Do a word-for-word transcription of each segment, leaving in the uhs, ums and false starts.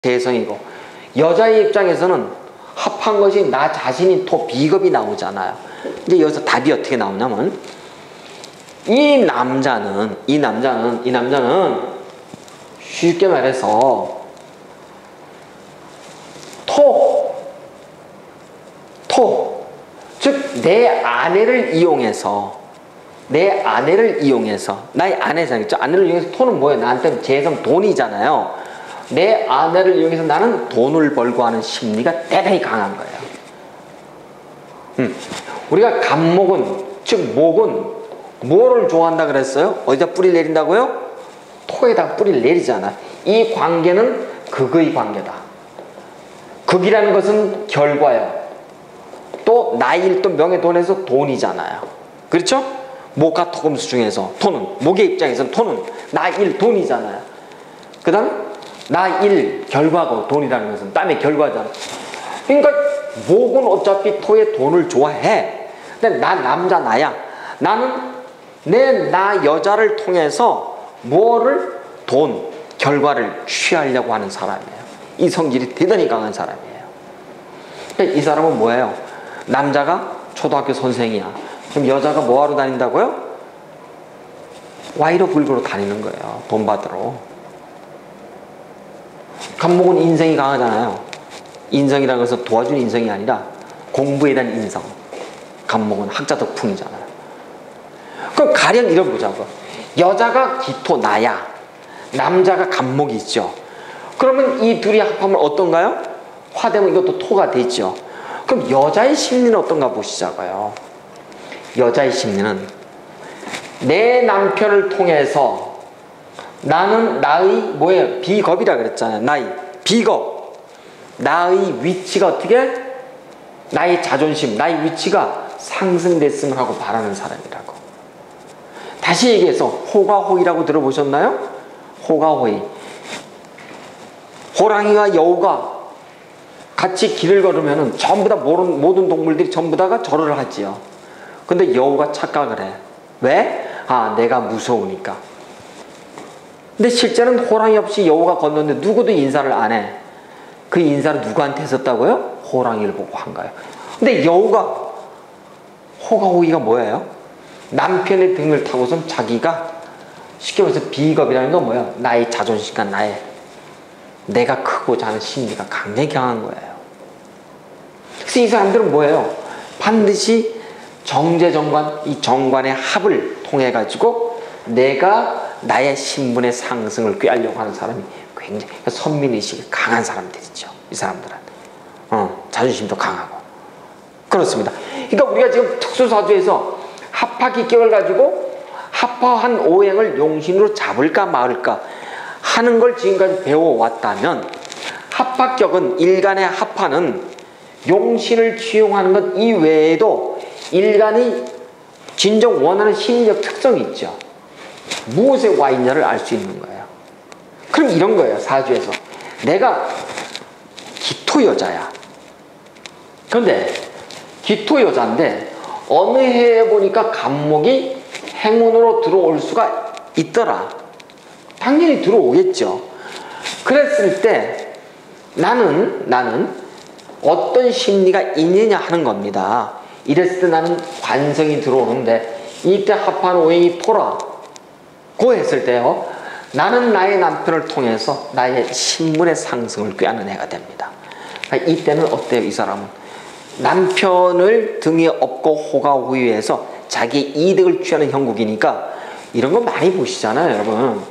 대성이고, 여자의 입장에서는 합한 것이 나 자신이 토 비겁이 나오잖아요. 이제 여기서 답이 어떻게 나오냐면, 이 남자는 이 남자는 이 남자는 쉽게 말해서 토, 토, 즉 내 아내를 이용해서 내 아내를 이용해서 나의 아내잖아요. 아내를 이용해서 토는 뭐예요? 나한테 재성 돈이잖아요. 내 아내를 이용해서 나는 돈을 벌고 하는 심리가 대단히 강한 거예요. 음. 우리가 간목은, 즉 목은 뭐를 좋아한다 그랬어요? 어디다 뿌리를 내린다고요? 토에다가 뿌리를 내리잖아. 이 관계는 극의 관계다. 극이라는 것은 결과예요. 또 나일 또 명예 돈에서 돈이잖아요. 그렇죠? 목과 토금수 중에서 토는, 목의 입장에서는 토는 나일 돈이잖아요. 그 다음 나일 결과고, 돈이라는 것은 땀의 결과잖아. 그러니까 목은 어차피 토의 돈을 좋아해. 근데 나 남자 나야. 나는 내 나 여자를 통해서 뭐를? 돈, 결과를 취하려고 하는 사람이에요. 이 성질이 대단히 강한 사람이에요. 그러니까 이 사람은 뭐예요? 남자가 초등학교 선생이야. 그럼 여자가 뭐하러 다닌다고요? 와이로 불구로 다니는 거예요. 돈 받으러. 간목은 인성이 강하잖아요. 인성이라는 것은 도와주는 인성이 아니라 공부에 대한 인성. 간목은 학자 덕풍이잖아요. 그럼 가령 이런 보자고. 여자가 기토 나야. 남자가 간목이 있죠. 그러면 이 둘이 합하면 어떤가요? 화되면 이것도 토가 되죠. 그럼 여자의 심리는 어떤가 보시자고요. 여자의 심리는 내 남편을 통해서 나는 나의 뭐예요? 비겁이라 그랬잖아요. 나의 비겁, 나의 위치가 어떻게? 나의 자존심, 나의 위치가 상승됐으면 하고 바라는 사람이라고. 다시 얘기해서 호가호의라고 들어보셨나요? 호가호의. 호랑이와 여우가 같이 길을 걸으면 전부 다 모든, 모든 동물들이 전부 다가 절을 하지요. 근데 여우가 착각을 해. 왜? 아, 내가 무서우니까. 근데 실제는 호랑이 없이 여우가 건너는데 누구도 인사를 안 해. 그 인사를 누구한테 했었다고요? 호랑이를 보고 한 거예요. 근데 여우가, 호가호의가 뭐예요? 남편의 등을 타고선 자기가, 쉽게 말해서 비겁이라는 건 뭐예요? 나의 자존심과 나의 내가 크고자 하는 심리가 굉장히 강한 거예요. 그래서 이 사람들은 뭐예요? 반드시 정제정관, 이 정관의 합을 통해 가지고 내가 나의 신분의 상승을 꾀하려고 하는 사람이 굉장히 선민의식이 강한 사람들이죠. 이 사람들은 어, 자존심도 강하고 그렇습니다. 그러니까 우리가 지금 특수사주에서 합하기격을 가지고 합화한 오행을 용신으로 잡을까 말까 하는 걸 지금까지 배워왔다면, 합합격은 일간의 합하는 용신을 취용하는 것 이외에도 일간이 진정 원하는 심리적 특성이 있죠. 무엇에 와 있냐를 알 수 있는 거예요. 그럼 이런 거예요. 사주에서 내가 기토 여자야. 그런데 기토 여자인데 어느 해에 보니까 간목이 행운으로 들어올 수가 있더라. 당연히 들어오겠죠. 그랬을 때 나는 나는 어떤 심리가 있느냐 하는 겁니다. 이랬을 때 나는 관성이 들어오는데 이때 합한 오행이 토라 고 했을 때요, 나는 나의 남편을 통해서 나의 신분의 상승을 꾀하는 해가 됩니다. 그러니까 이때는 어때요? 이 사람은 남편을 등에 업고 호가호위해서 자기 이득을 취하는 형국이니까 이런 거 많이 보시잖아요, 여러분.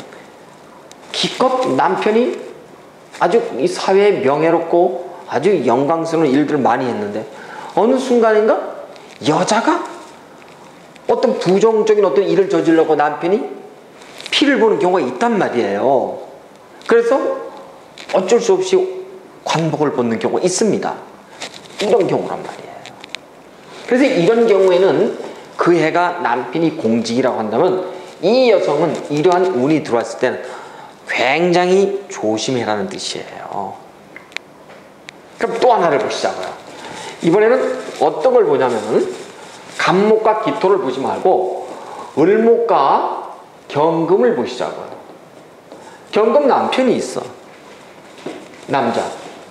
기껏 남편이 아주 이 사회에 명예롭고 아주 영광스러운 일들을 많이 했는데 어느 순간인가 여자가 어떤 부정적인 어떤 일을 저지르려고 남편이 피를 보는 경우가 있단 말이에요. 그래서 어쩔 수 없이 관복을 받는 경우가 있습니다. 이런 경우란 말이에요. 그래서 이런 경우에는 그 해가 남편이 공직이라고 한다면 이 여성은 이러한 운이 들어왔을 때는 굉장히 조심해라는 뜻이에요. 그럼 또 하나를 보시자고요. 이번에는 어떤 걸 보냐면 간목과 기토를 보지 말고 을목과 경금을 보시자고요. 경금 남편이 있어. 남자.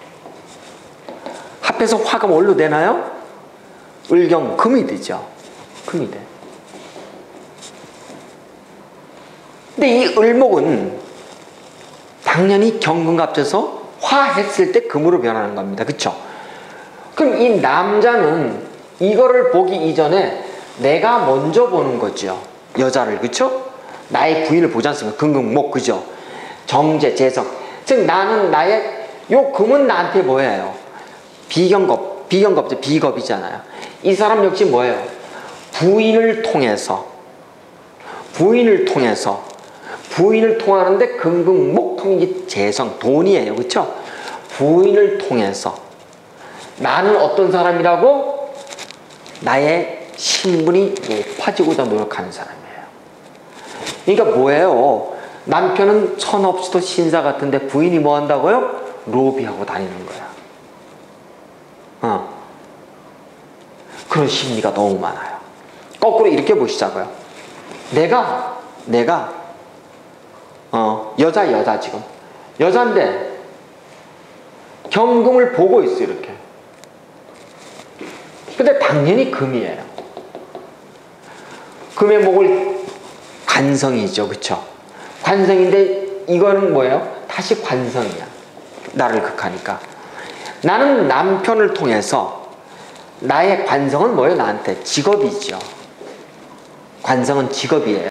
합해서 화가 뭘로 되나요? 을경 금이 되죠. 금이 돼. 근데 이 을목은 당연히 경금과 합쳐서 화했을 때 금으로 변하는 겁니다. 그쵸? 그럼 이 남자는 이거를 보기 이전에 내가 먼저 보는 거죠. 여자를. 그쵸? 나의 부인을 보지 않습니까? 금금목. 그죠? 정제, 재성. 즉 나는 나의 요 금은 나한테 뭐예요? 비경겁. 비경겁죠. 비겁이잖아요. 이 사람 역시 뭐예요? 부인을 통해서 부인을 통해서 부인을 통하는데 금금목 통이 재성, 돈이에요. 그쵸? 부인을 통해서 나는 어떤 사람이라고? 나의 신분이 높아지고자 노력하는 사람이에요. 그러니까 뭐예요? 남편은 천 없이도 신사 같은데 부인이 뭐 한다고요? 로비하고 다니는 거야. 어. 그런 심리가 너무 많아요. 거꾸로 이렇게 보시자고요. 내가 내가 어, 여자 여자 지금 여잔데 경금을 보고 있어 이렇게. 근데 당연히 금이에요. 금의 목을 관성이죠. 그쵸? 관성인데 이거는 뭐예요? 다시 관성이야. 나를 극하니까. 나는 남편을 통해서 나의 관성은 뭐예요? 나한테 직업이죠. 관성은 직업이에요.